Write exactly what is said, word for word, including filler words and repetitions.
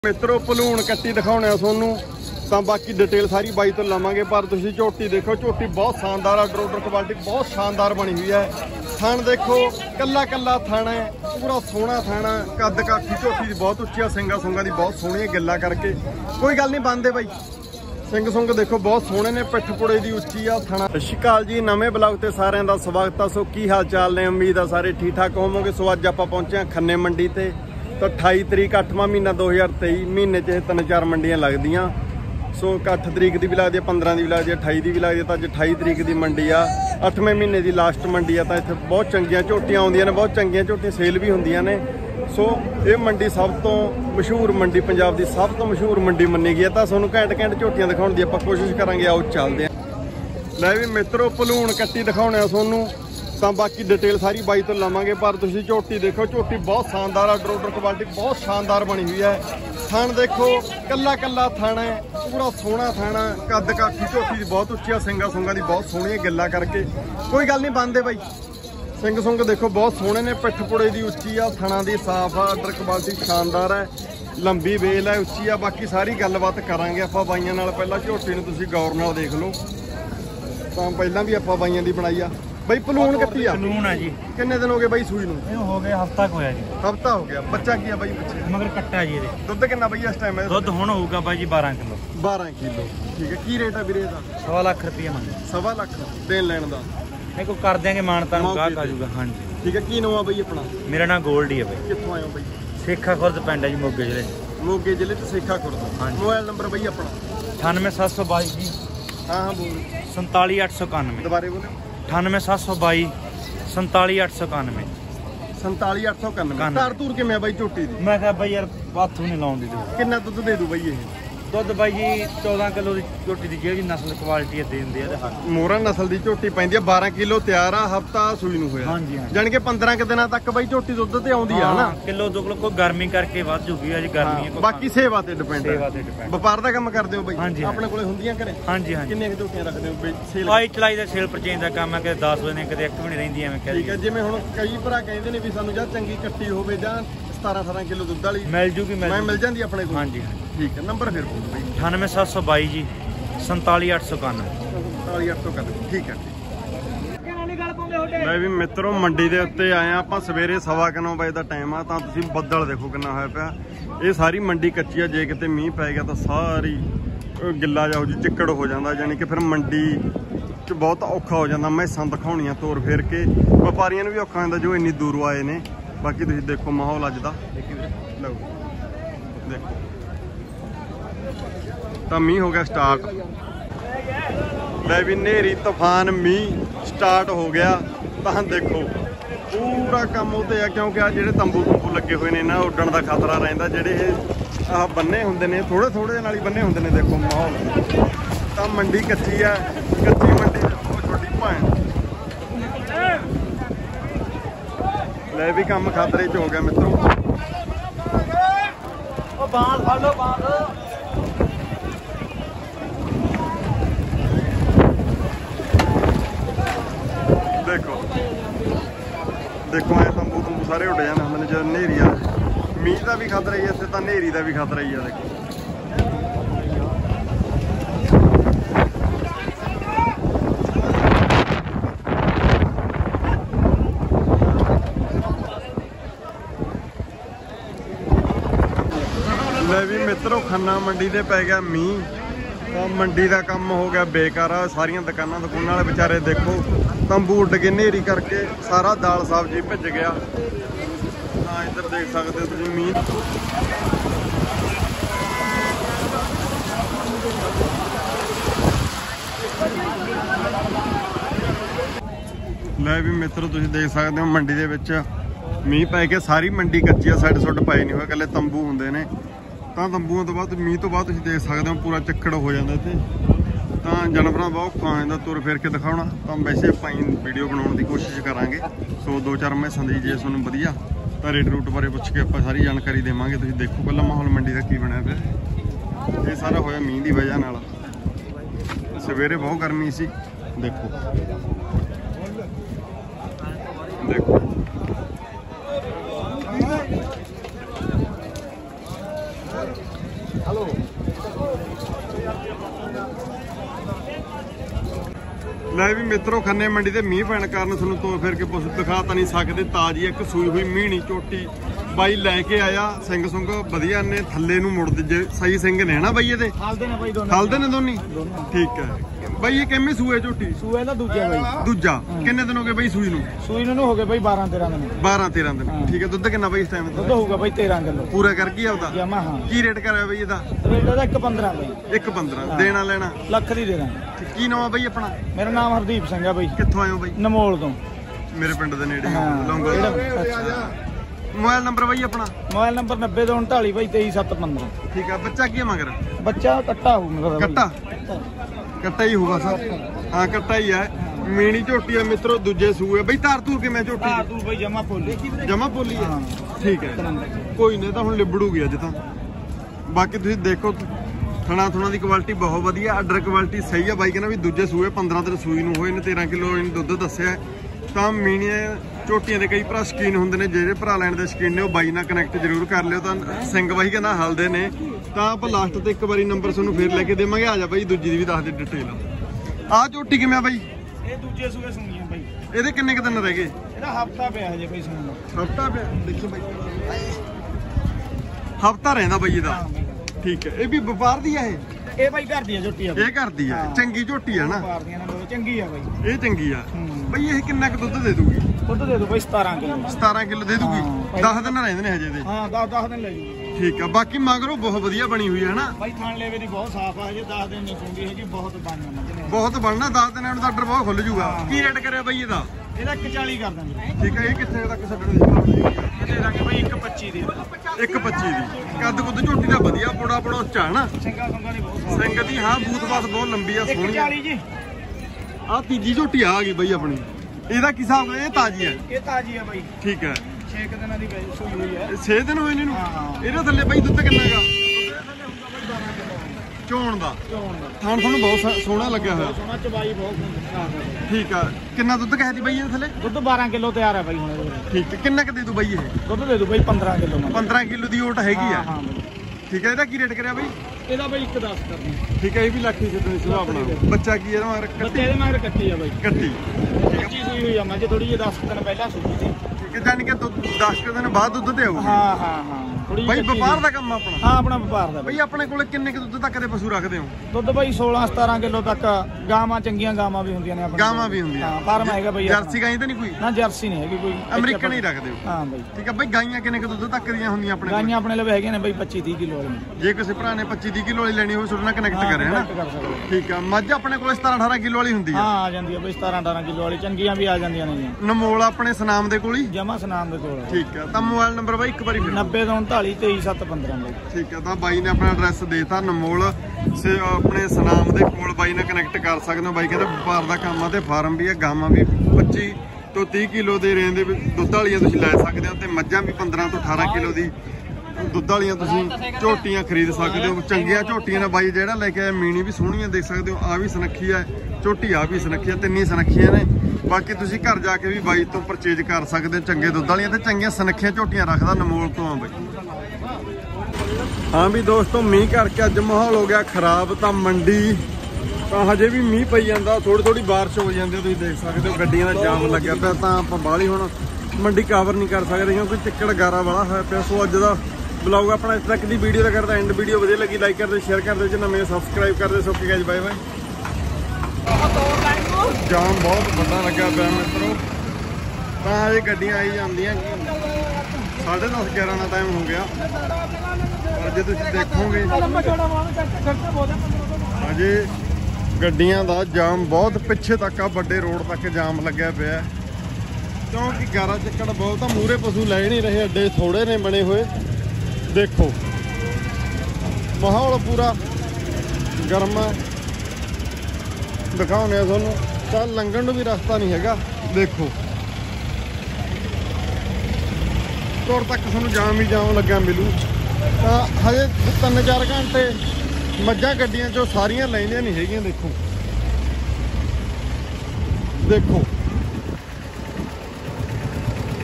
मित्रों भलून कट्टी दिखाने थोनू तो बाकी डिटेल सारी बाई तो लवांगे पर तुम झोटी देखो। झोटी बहुत शानदार है, ऑर्डर क्वालिटी बहुत शानदार बनी हुई है। थण देखो कला कला थण है, पूरा सोहना थण है। कद काठी झोटी की बहुत उच्ची है, सिंगा सुंगा की बहुत सोहनी गल्ला करके कोई गल नहीं बनते बई। सिंग सुंग देखो बहुत सोहने ने, पिठ पुड़े की उच्ची आ थणा। सत श्री अकाल जी, नवे ब्लॉग ते सारिਆਂ ਦਾ स्वागत है। सो की हाल चाल ने, उम्मीद है सारे ठीक ठाक होवोगे। सो अज आपां पहुंचे खन्ने मंडी ते। तो अठाई तरीक अठवां महीना दो हज़ार तेई महीने च तीन चार मंडियां लगदियां। सो अठ तरीक की भी लगती है, पंद्रह की भी लगती है, अठाई की भी लगती है। तो अज अठाई तरीक की मंडी आ, अठवें महीने की लास्ट मंडी आ। तो इत्थे बहुत चंगियां झोटियां आउंदियां ने, बहुत चंगियां झोटियां सेल भी होंदियां ने। सो ये मंडी सब तो मशहूर मंडी, पंजाब की सब तो मशहूर मंडी मन्नी गई है। तो तुहानूं घैंट घैंट झोटियां दिखाउण दी आपां कोशिश करांगे। आओ चलदे आं। लै भी मित्रों भलून कट्टी दिखाउने तुहानूं तो बाकी डिटेल सारी बाई तो लवांगे पर तुम झोटी देखो। झोटी बहुत शानदार, ऑर्डर ऑर्डर क्वालिटी बहुत शानदार बनी हुई है। थण देखो कला कला थण है, पूरा सोहना थण है। कद काठी झोटी की बहुत उच्ची है, सिंगा सुंगा की बहुत सोहनी गल्ला करके कोई गल नहीं बनते बई। सिंग सुंग देखो बहुत सोहने ने, पिठ पुड़े की उच्ची आ, थणा की साफ आ, ऑर्डर क्वालिटी शानदार है। लंबी बेल है, उच्ची आ। बाकी सारी गलबात करांगे आपां बाईयां नाल। पहला झोटी नूं तुसीं गौर नाल देख लो। तो पहला भी आपां बाईयां दी बनाई आ बई। भलून कट्टी आ भलून है जी। किन्ने दिन हो गए बई सूई नूं? हो गया हफ्ता को होया जी। हफ्ता हो गया। बच्चा की है बई बच्चे? मगर कट्टा जी। दुध कितना बई इस टाइम? दुध हुण होऊगा बाई जी बारह किलो। बारह किलो ठीक है। की रेट है वीरे दा? सवा लाख रुपया मंगे। सवा लाख देन लैण दा नहीं को कर देंगे मानता गाहक आ जाऊगा। हाँ जी ठीक है। की नाम है बई अपना? मेरा नाम गोल्डी है बई। कित्थों आए हो बई? सेखा खुर्द पिंड है जी, मोगे जिले। मोगे जिले ते सेखा खुर्द। हाँ। मोबाइल नंबर बई अपना? अठानवे सत्त सौ बाई जी। हाँ हाँ बोल। संताली अठ सौ इक्यानवे। दोबारे बोलो। अठानवे सत्त सौ बाई संताली अठ सौ इक्यानवे। संताली अठ सौ इक्यानवे। तार तूर किवें बई झोटी दी? मैं कहा बई यार बाथू नहीं लाउंदी। कितना दुध दे दू बई ये? दुध बाई जी चौदह किलो की झोटी की जेहड़ी नस्ल क्वालिटी है देंदी है। मोरा नस्ल की झोटी पैंदी है। बारह किलो तैयार आ, हफ्ता सूई नूं होया। हाँ जी हाँ। जान के पंद्रह के दिनों तक बई झोटी दुध ते आउंदी है ना। किलो दो किलो कोई गर्मी करके वध जूगी अज गर्मी है। बाकी सेवा ते डिपेंड है। सेवा ते डिपेंड। व्यापार दा काम करदे हो बई? हाँ जी। अपने कोले हुंदियां घरे? हाँ जी हाँ। किन्ने झोटियां रखदे हो बई? सेल पाई चलाई दा सेल परचेज दा काम है कि दस बजे कदे एक भी नहीं रहिंदी एवें कह। ठीक है। जिवें हुण कई भरा कहंदे ने भी सानू जा चंगी कट्टी होवे जां सतारह अठारह किलो दुध वाली मिल जूगी। मैं मिल जांदी अपने कोल? हाँ जी हाँ। ठीक है। नंबर फिर बोल बई। अठानवे सत्त सौ बाई जी संताली अठ सौ इक्यानवे। संताली अठ सौ इक्यानवे ठीक है। मैं भी मित्रों मंडी के उत्ते आए आप सवेरे सवा कि नौ बजे का टाइम आ। तो तुसीं बदल देखो कितना होया पिया। ये सारी मंडी कच्ची है, जे किते मींह पै गया तो सारी गिला जा हो जी चिक्कड़ हो जाता। यानी कि फिर मंडी च बहुत औखा हो जाता। मैसां दिखाउणियां तोर फेर के, व्यापारियों भी औखा होंदा जो इन्नी दूरों आए ने। बाकी तुसीं देखो माहौल अज दा लो देखो। तो मींह हो गया स्टार्ट। लै भी नेरी तूफान मींह स्टार्ट हो गया। तो देखो पूरा काम उत्ते है, क्योंकि आ जिहड़े तंबू तंबू लगे हुए ने ना उड्डण का खतरा रहिंदा। जिहड़े आ बन्ने हुंदे ने थोड़े थोड़े नाल ही बन्ने हुंदे ने। देखो माहौल तो मंडी कच्ची है, कच्ची मंडी बहुत छोटी भैन। लै भी काम खतरे च हो गया मित्रों। बांध फड़ लो बांध। देखो देखो ऐ तंबू तंबू सारे उड़ जाने मैंने जो नेरी आ। मीह का भी खतरा ही है इत्थे, तो नेरी का भी खतरा ही है। देखो ले भी मित्रों खन्ना मंडी दे पै गया मीह। तो मंडी का काम हो गया बेकार। सारिया दुकाना दुकाना वाले बेचारे देखो तंबू उड के नेरी करके सारा दाल सब्जी भिज गया। हाँ इधर देख सकते हो तुम मीह। लै भी मित्रों तुम देख सकते हो मंडी के विच मीह पै के सारी मंडी कच्ची है। साइड सुड पाए नहीं हुए, कल्ले तंबू होंदे ने। तो तंबूआं तो बाद मीह तो बाद तुम देख सकते हो पूरा चिक्कड़ हो जाता इत्थे। तो जानवरों बहुत औखा हो जाता तुर फिर के दिखाना। तो वैसे आपां वीडियो बनाने की कोशिश करांगे। सो दो चार मैसां दी जे तुहानूं वधिया तो रेट रूट बारे पुछ के आपां सारी जानकारी देवांगे। तुसीं देखो पहला माहौल मंडी का की बनया पिया। ये सारा होया मीह की वजह नाल। सवेरे बहुत गर्मी सी। देखो देखो ਹਲੋ ਲੈ ਵੀ ਮਿੱਤਰੋ ਖੰਨੇ ਮੰਡੀ ਤੇ ਮੀਂਹ ਪੈਣ ਕਾਰਨ ਤੁਹਾਨੂੰ ਤੋਰ ਫਿਰ ਕੇ ਪਸ਼ੂ ਦਿਖਾ ਤਾਂ ਨਹੀਂ ਸਕਦੇ। ਤਾਜੀ ਇੱਕ ਸੂਈ ਹੋਈ ਮੀਣੀ ਝੋਟੀ ਬਾਈ ਲੈ ਕੇ ਆਇਆ। ਸਿੰਘ ਸੁੰਗ ਵਧੀਆ ਨੇ, ਥੱਲੇ ਨੂੰ ਮੁੜਦੇ ਜੇ ਸਹੀ ਸਿੰਘ ਨੇ ਨਾ ਬਾਈ ਇਹਦੇ। ਹਲਦੇ ਨੇ ਬਾਈ ਦੋਨੇ, ਹਲਦੇ ਨੇ ਦੋਨੀ। ਠੀਕ ਹੈ ਬਾਈ ਇਹ ਕਿੰਨੇ ਸੂਏ ਝੋਟੀ? ਸੂਏ ਦਾ ਦੂਜਾ ਬਾਈ। ਦੂਜਾ ਕਿੰਨੇ ਦਿਨ ਹੋ ਗਏ ਬਾਈ ਸੂਈ ਨੂੰ? ਸੂਈ ਨੂੰ ਹੋ ਗਏ ਬਾਈ ਬਾਰਾਂ ਤੇਰਾਂ ਦਿਨ। ਬਾਰਾਂ ਤੇਰਾਂ ਦਿਨ ਠੀਕ ਹੈ। ਦੁੱਧ ਕਿੰਨਾ ਬਾਈ ਇਸ ਟਾਈਮ ਤੇ? ਦੁੱਧ ਹੋਊਗਾ ਬਾਈ ਤੇਰਾਂ ਕਿਲੋ ਪੂਰਾ ਕਰ ਕੀ ਆਉਦਾ ਜਮਾ। ਹਾਂ ਕੀ ਰੇਟ ਕਰਿਆ ਬਾਈ ਇਹਦਾ? ਰੇਟ ਇਹਦਾ ਇੱਕ ਪੰਦਰਾਂ ਬਾਈ। ਇੱਕ ਪੰਦਰਾਂ ਦੇਣਾ ਲੈਣਾ ਲੱਖ ਦੀ ਦੇ ਦਾਂਗੇ। ਕੀ ਨਾਮ ਆ ਬਾਈ ਆਪਣਾ? ਮੇਰਾ ਨਾਮ ਹਰਦੀਪ ਸਿੰਘ ਆ ਬਾਈ। ਕਿੱਥੋਂ ਆਏ ਹੋ ਬਾਈ? ਨਮੋਲ ਤੋਂ। ਮੇਰੇ ਪਿੰਡ ਦੇ ਨੇੜੇ ਹਾਂ। ਲੌਂਗੋ। ਮੋਬਾਈਲ ਨੰਬਰ ਬਾਈ ਆਪਣਾ? ਮੋਬਾਈਲ ਨੰਬਰ ਨੱਬੇ ਦੋ ਉਨਤਾਲੀ ਬਾਈ ਤੇਈ ਸੱਤ ਪੰਦਰਾਂ। ਠੀਕ ਆ। ਬੱਚਾ ਕੀ ਹੈ ਮਗਰ? ਬੱਚਾ ਕੱਟਾ ਹੋਊ ਮੇਰਾ। ਕੱਟਾ ਕੱਟਾ ਹੀ ਹੋਊਗਾ ਸਰ। ਹਾਂ ਕੱਟਾ ਹੀ ਹੈ। ਮੀਣੀ ਝੋਟੀ ਆ ਮਿੱਤਰੋ, ਦੂਜੇ ਸੂਏ ਬਾਈ। ਧਾਰ ਧੂਰ ਕਿਵੇਂ ਝੋਟੀ? ਧਾਰ ਧੂਰ ਬਾਈ ਜਮਾ ਪੋਲੀ। ਜਮਾ ਪੋਲੀ ਹੈ। ਠੀਕ ਹੈ ਕੋਈ ਨਹੀਂ, ਤਾਂ ਹੁਣ ਲਿਬੜੂਗੀ ਅੱਜ ਤਾਂ। ਬਾਕੀ ਤੁਸੀਂ ਦੇਖੋ ਥਣਾ ਥੁਣਾ ਦੀ ਕੁਆਲਿਟੀ ਬਹੁਤ ਵਧੀਆ, ਆਰਡਰ ਕੁਆਲਿਟੀ ਸਹੀ ਆ। ਬਾਈ ਕਹਿੰਦਾ ਵੀ ਦੂਜੇ ਸੂਏ ਪੰਦਰਾਂ ਦਿਨ ਸੂਈ ਨੂੰ ਹੋਏ ਨੇ, ਤੇਰਾਂ ਕਿਲੋ ਇਹਨੇ ਦੁੱਧ ਦੱਸਿਆ। ਤਾਂ ਮੀਣੀਆਂ ਝੋਟੀਆਂ ਦੇ ਕਈ ਭਰਾ ਸ਼ਕੀਨ ਹੁੰਦੇ ਨੇ, ਜਿਹੜੇ ਭਰਾ ਲੈਣ ਦੇ ਸ਼ਕੀਨ ਨੇ ਉਹ ਬਾਈ ਨਾਲ ਕਨੈਕਟ ਜ਼ਰੂਰ ਕਰ ਲਿਓ। ਤਾਂ ਸਿੰਘ ਬਾਈ ਕਹਿੰਦਾ ਹਲਦੇ ਨੇ। ਤਾਂ ਆਪਾਂ ਲਾਸਟ ਤੇ ਇੱਕ ਵਾਰੀ ਨੰਬਰ ਤੁਹਾਨੂੰ ਫੇਰ ਲੈ ਕੇ ਦੇਵਾਂਗੇ। ਆ ਜਾ ਬਾਈ ਦੂਜੀ ਦੀ ਵੀ ਦੱਸ ਦੇ ਡਿਟੇਲ। ਆਹ ਝੋਟੀ ਕਿਵੇਂ ਆ ਬਾਈ? ਇਹ ਦੂਜੇ ਸੂਏ ਸੁਣੀਆਂ ਬਾਈ। ਇਹਦੇ ਕਿੰਨੇ ਕੁ ਦਿਨ ਰਹਿ ਗਏ? ਇਹਦਾ ਹਫਤਾ ਪਿਆ ਹਜੇ ਬਾਈ ਸੁਣਨ ਦਾ। ਹਫਤਾ ਪਿਆ? ਦੇਖੋ ਬਾਈ ਹਫਤਾ ਰਹਿੰਦਾ ਬਾਈ ਇਹਦਾ। ਠੀਕ ਹੈ। ਇਹ ਵੀ ਵਪਾਰ ਦੀ ਆ? ਇਹ ਇਹ ਬਾਈ ਘਰ ਦੀ ਆ ਝੋਟੀ ਆ। ਇਹ ਕਰਦੀ ਆ। ਚੰਗੀ ਝੋਟੀ ਆ ਨਾ? ਵਪਾਰ ਦੀਆਂ ਨੇ, ਚੰਗੀ ਆ ਬਾਈ। ਇਹ ਚੰਗੀ ਆ ਬਾਈ। ਇਹ ਕਿੰਨਾ ਕੁ ਦੁੱਧ ਦੇ ਦੂਗੀ? ਦੁੱਧ ਦੇ ਦੋ ਬਾਈ ਸਤਾਰਾਂ ਕਿਲੋ। ਸਤਾਰਾਂ ਕਿਲੋ ਦੇ ਦੂਗੀ। ਦਸ ਦਿਨ ਰਹਿੰਦੇ ਨੇ ਹਜੇ ਦੇ। ਹਾਂ ਦਸ ਦਸ ਦਿਨ ਲੈ ਜੂਗੀ। ਠੀਕ ਆ। ਬਾਕੀ ਮਗਰੋਂ ਬਹੁਤ ਵਧੀਆ ਬਣੀ ਹੋਈ ਹੈ ਨਾ ਬਾਈ। ਥਾਣ ਲੇਵੇ ਦੀ ਬਹੁਤ ਸਾਫ਼ ਆ। ਹਜੇ ਦਸ ਦਿਨ ਨਹੀਂ ਸੁੰਦੀ ਹੈਗੀ। ਬਹੁਤ ਬਣਨਾ ਮੱਝਨੇ। ਬਹੁਤ ਬਣਨਾ। ਦਸ ਦਿਨਾਂ ਨੂੰ ਤਾਂ ਆਰਡਰ ਬਹੁਤ ਖੁੱਲ ਜੂਗਾ। ਕੀ ਰੇਟ ਕਰਿਆ ਬਾਈ ਇਹਦਾ? ਇਹਦਾ ਇੱਕ ਚਾਲੀ ਕਰ ਦਾਂਗੇ। ਠੀਕ ਹੈ। ਇਹ ਕਿੱਥੇ ਤੱਕ ਛੱਡਣ ਦੀ? ਇਹ ਦੇ ਦਾਂਗੇ ਬਾਈ ਇੱਕ ਪੱਚੀ ਦੀ। ਇੱਕ ਪੱਚੀ ਦੀ। ਕੱਦ ਕੁੱਦ ਝੋਟੀ ਦਾ ਵਧੀਆ, ਪੋੜਾ ਪੋੜਾ ਉੱਚਾ ਹੈ ਨਾ? ਸਿੰਘਾਂ ਸੰਗਾਂ ਦੀ ਬਹੁਤ ਸਿੰਘ ਦੀ ਹਾਂ ਬੂਥ ਬਾਤ ਬਹੁਤ ਲੰਬੀ ਆ, ਸੋਹਣੀ ਆ। ਚਾਲੀ ਜੀ। ਆਹ ਤੀਜੀ ਝੋਟੀ ਆ ਗਈ ਬਾਈ ਆਪਣੀ। ਇਹਦਾ ਕੀ ਹਿਸਾਬ? ਇਹ ਤਾਜੀ ਹੈ? ਇਹ ਤਾਜੀ ਆ ਬਾਈ। ਠੀਕ ਹੈ। ਛੇ ਦਿਨਾਂ ਦੀ ਸੂਈ ਹੋਈ ਹੈ। ਛੇ ਦਿਨ ਹੋਏ ਨੇ ਇਹਨੂੰ? ਹਾਂ। ਇਹਦੇ ਥੱਲੇ ਬਾਈ ਦੁੱਧ ਕਿੰਨਾ ਹੈਗਾ ਚੋਣ ਦਾ? ਥਾਣ ਤੁਹਾਨੂੰ ਬਹੁਤ ਸੋਹਣਾ ਲੱਗਿਆ ਹੋਇਆ। ਸੋਹਣਾ ਚਬਾਈ ਬਹੁਤ। ਠੀਕ ਆ। ਕਿੰਨਾ ਦੁੱਧ ਕਹਿ ਦੀ ਬਾਈ ਇਹਦੇ ਥੱਲੇ? ਦੁੱਧ ਬਾਰਾਂ ਕਿਲੋ ਤਿਆਰ ਹੈ ਬਾਈ ਹੁਣ ਇਹਦੇ। ਠੀਕ ਹੈ। ਕਿੰਨਾ ਕੁ ਦੇ ਦੂ ਬਾਈ ਇਹ? ਦੁੱਧ ਦੇ ਦੂ ਬਾਈ ਪੰਦਰਾਂ ਕਿਲੋ। ਪੰਦਰਾਂ ਕਿਲੋ ਦੀ ਓਟ ਹੈਗੀ ਆ? ਹਾਂ। ਠੀਕ ਹੈ। ਇਹਦਾ ਕੀ ਰੇਟ ਕਰਿਆ ਬਾਈ? ਇਹਦਾ ਬਾਈ ਇੱਕ ਦਸ ਕਰਨੀ। ਠੀਕ ਹੈ। ਇਹ ਵੀ ਲੱਖ ਹੀ ਛੱਡਣੀ ਸੀ ਆਪਣਾ। ਬੱਚਾ ਕੀ ਇਹਦਾ ਮਗਰ? ਬੱਚੇ ਇਹਦੇ ਮਗਰ ਕੱਟੀ ਆ ਬਾਈ। ਕੱਟੀ। ਕੱਚੀ ਸੂਈ ਹੋਈ ਆ ਮੈਂ ਥੋੜੀ ਜਿਹੀ ਦਸ ਦਿਨ ਪਹਿਲਾਂ ਸੂਈ ਸੀ। ਠੀਕ ਹੈ। ਜਾਨੀ ਕਿ ਦਸ ਕੁ ਦਿਨ ਬਾਅਦ ਦੁੱਧ ਤੇ ਆਊਗਾ? ਹਾਂ ਹਾਂ ਹਾਂ। ਬਾਈ ਵਪਾਰ ਦਾ ਕੰਮ ਆਪਣਾ? ਹਾਂ ਆਪਣਾ ਵਪਾਰ ਦਾ ਬਾਈ। ਆਪਣੇ ਕੋਲ ਕਿੰਨੇ ਕੁ ਦੁੱਧ ਤੱਕ ਦੇ ਪਸ਼ੂ ਰੱਖਦੇ ਹੋ? ਦੁੱਧ ਬਾਈ ਸੋਲਾਂ ਸਤਾਰਾਂ ਕਿਲੋ ਤੱਕ। ਗਾਵਾਂ ਚੰਗੀਆਂ ਗਾਵਾਂ ਵੀ ਹੁੰਦੀਆਂ ਨੇ ਆਪਣੇ। ਗਾਵਾਂ ਵੀ ਹੁੰਦੀਆਂ? ਹਾਂ ਫਾਰਮ ਹੈਗਾ ਬਾਈ। ਜਰਸੀ ਗਾਈ ਤਾਂ ਨਹੀਂ ਕੋਈ? ਨਾ ਜਰਸੀ ਨਹੀਂ ਹੈਗੀ ਕੋਈ। ਅਮਰੀਕਨ ਹੀ ਰੱਖਦੇ ਹੋ? ਹਾਂ ਬਾਈ। ਠੀਕ ਹੈ ਬਾਈ। ਗਾਈਆਂ ਕਿੰਨੇ ਕੁ ਦੁੱਧ ਤੱਕ ਦੀਆਂ ਹੁੰਦੀਆਂ ਆਪਣੇ ਕੋਲ? ਗਾਈਆਂ ਆਪਣੇ ਲਈ ਹੈਗੀਆਂ ਨੇ ਬਾਈ ਪੱਚੀ ਤੀਹ ਕਿਲੋ ਵਾਲੀਆਂ। ਜੇ ਕਿਸੇ ਭਰਾ ਨੇ ਪੱਚੀ ਤੀਹ ਕਿਲੋ ਵਾਲੀ ਲੈਣੀ ਹੋਵੇ ਤੁਹਾਡੇ ਨਾਲ ਕਨੈਕਟ ਕਰੇ ਹੈ ਨਾ? ਕਰ ਸਕਦੇ। ਠੀਕ ਆ। ਮੱਝ ਆਪਣੇ ਕੋਲ ਸਤਾਰਾਂ ਅਠਾਰਾਂ ਕਿਲੋ ਵਾਲੀ ਹੁੰਦੀ ਆ? ਹਾਂ ਆ ਜਾਂਦੀ ਆ ਬਾਈ ਸਤਾਰਾਂ ਅਠਾਰਾਂ ਕਿਲੋ ਵਾਲੀ। ਚੰਗੀਆਂ ਵੀ ਆ ਜਾਂਦੀਆਂ ਨੇ। ਨਮੋਲ ਆਪਣੇ ਸਨਾਮ ਦੇ ਕੋਲ ਹੀ? ਜਮਾ ਸਨਾਮ ਦੇ ਕੋਲ। ਠੀਕ ਆ। ਤਾਂ ਮੋਬਾਈਲ ਨੰਬਰ ਬਾਈ ਇੱਕ ਵਾਰੀ ਫਿਰ? ਨੱਬੇ ਦੋ ਉਨਤਾਲੀ ਤੇਈ ਸੱਤ ਪੰਦਰਾਂ ਬਾਈ। ਠੀਕ ਆ। ਤਾਂ ਬਾਈ ਨੇ ਆਪਣਾ ਐਡਰੈਸ ਦੇਤਾ ਨਮੋਲ ਸੇ ਆਪਣੇ ਸਨਾਮ ਦੇ ਕੋਲ। ਬਾਈ ਨਾਲ ਕਨੈਕਟ ਕਰ ਸਕਦੇ ਹੋ। ਬਾਈ ਕਹਿੰਦਾ ਵਪਾਰ ਦਾ ਕੰਮ ਆ ਤੇ ਫਾਰਮ ਵੀ ਆ। ਗਾਵਾਂ ਵੀ ਪੱਚੀ ਤੋਂ ਤੀਹ ਕਿਲੋ ਦੇ ਰੇਂਜ ਦੇ ਦੁੱਧ ਵਾਲੀਆਂ ਤੁਸੀਂ ਲੈ ਸਕਦੇ ਹੋ, ਤੇ ਮੱਝਾਂ ਵੀ ਪੰਦਰਾਂ ਤੋਂ ਅਠਾਰਾਂ ਕਿਲੋ ਦੀ ਦੁੱਧ ਵਾਲੀਆਂ ਤੁਸੀਂ ਝੋਟੀਆਂ ਖਰੀਦ ਸਕਦੇ ਹੋ। ਚੰਗੀਆਂ ਝੋਟੀਆਂ ਨੇ ਬਾਈ ਜਿਹੜਾ ਲੈ ਕੇ ਆਇਆ। ਮੀਣੀ ਵੀ ਸੋਹਣੀਆਂ ਦੇਖ ਸਕਦੇ ਹੋ। ਆ ਵੀ ਸੁਨੱਖੀ ਹੈ ਝੋਟੀ, ਆ ਵੀ ਸੁਨੱਖੀ ਹੈ। ਤਿੰਨੀ ਸੁਨੱਖੀਆਂ ਨੇ। ਬਾਕੀ ਤੁਸੀਂ ਘਰ ਜਾ ਕੇ ਵੀ ਬਾਈ ਤੋਂ ਪਰਚੇਜ ਕਰ ਸਕਦੇ ਹੋ। ਚੰਗੇ ਦੁੱਧ ਵਾਲੀਆਂ ਤੇ ਚੰਗੀਆਂ ਸੁਨੱਖੀਆਂ ਝੋਟੀਆਂ ਰੱਖਦਾ ਨਮੋਲ ਤੋਂ ਆ ਬਾਈ। ਹਾਂ ਵੀ ਦੋਸਤੋ ਮੀਂਹ ਕਰਕੇ ਅੱਜ ਮਾਹੌਲ ਹੋ ਗਿਆ ਖਰਾਬ। ਤਾਂ ਮੰਡੀ ਤਾਂ ਹਜੇ ਵੀ ਮੀਂਹ ਪਈ ਜਾਂਦਾ, ਥੋੜੀ ਥੋੜੀ ਬਾਰਿਸ਼ ਹੋ ਜਾਂਦੀ। ਤੁਸੀਂ ਦੇਖ ਸਕਦੇ ਹੋ ਗੱਡੀਆਂ ਦਾ ਜਾਮ ਲੱਗਿਆ ਪਿਆ। ਤਾਂ ਆਪਾਂ ਬਾਹਲੀ ਹੁਣ ਮੰਡੀ ਕਵਰ ਨਹੀਂ ਕਰ ਸਕਦੇ ਕਿਉਂਕਿ ਚਿੱਕੜ ਗਾਰਾ ਵਾਲਾ ਹੋਇਆ ਪਿਆ। ਸੋ ਅੱਜ ਦਾ ਬਲੌਗ ਆਪਣਾ ਇਸ ਤੱਕ ਦੀ ਵੀਡੀਓ ਦਾ ਕਰਦਾ ਐਂਡ। ਵੀਡੀਓ ਵਧੀਆ ਲੱਗੀ ਲਾਈਕ ਕਰਦੇ, ਸ਼ੇਅਰ ਕਰਦੇ, ਜੇ ਨਵੇਂ ਸਬਸਕ੍ਰਾਈਬ ਕਰਦੇ। ਸੋ ਕੀ ਬਾਏ ਬਾਏ। ਜਾਮ ਬਹੁਤ ਵੱਡਾ ਲੱਗਿਆ ਪਿਆ ਮਿੱਤਰੋ। ਤਾਂ ਹਜੇ ਗੱਡੀਆਂ ਆਈ ਜਾਂਦੀਆਂ। ਸਾਢੇ ਦਸ ਗਿਆਰਾਂ ਦਾ ਟਾਈਮ ਹੋ ਗਿਆ। ਪਰ ਜੇ ਤੁਸੀਂ ਦੇਖੋਗੇ ਹਜੇ ਗੱਡੀਆਂ ਦਾ ਜਾਮ ਬਹੁਤ ਪਿੱਛੇ ਤੱਕ ਆ। ਵੱਡੇ ਰੋਡ ਤੱਕ ਜਾਮ ਲੱਗਿਆ ਪਿਆ ਕਿਉਂਕਿ ਗਾਰਾ ਚੱਕੜ ਬਹੁਤ ਆ। ਮੂਰੇ ਪਸ਼ੂ ਲੈ ਨਹੀਂ ਰਹੇ, ਅੱਡੇ ਥੋੜੇ ਨੇ ਬਣੇ ਹੋਏ। ਦੇਖੋ ਮਾਹੌਲ ਪੂਰਾ ਗਰਮ ਹੈ। ਦਿਖਾਉਂਦੇ ਆ ਤੁਹਾਨੂੰ। ਤਾਂ ਲੰਘਣ ਨੂੰ ਵੀ ਰਸਤਾ ਨਹੀਂ ਹੈਗਾ। ਦੇਖੋ ਤੁਰ ਤੱਕ ਤੁਹਾਨੂੰ ਜਾਮ ਹੀ ਜਾਮ ਲੱਗਿਆ ਮਿਲੂ। ਤਾਂ ਹਜੇ ਤਿੰਨ ਚਾਰ ਘੰਟੇ ਮੱਝਾਂ ਗੱਡੀਆਂ ਚੋਂ ਸਾਰੀਆਂ ਲੈਂਦੀਆਂ ਨਹੀਂ ਹੈਗੀਆਂ। ਦੇਖੋ ਦੇਖੋ